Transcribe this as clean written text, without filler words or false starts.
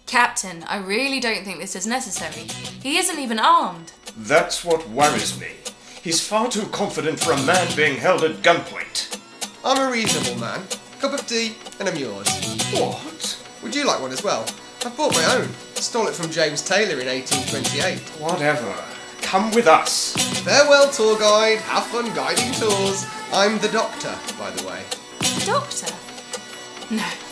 Captain, I really don't think this is necessary. He isn't even armed. That's what worries me. He's far too confident for a man being held at gunpoint. I'm a reasonable man. Cup of tea and I'm yours. What? Would you like one as well? I've bought my own. Stole it from James Taylor in 1828. Whatever. Come with us. Farewell, tour guide. Have fun guiding tours. I'm the doctor, by the way. The doctor? No.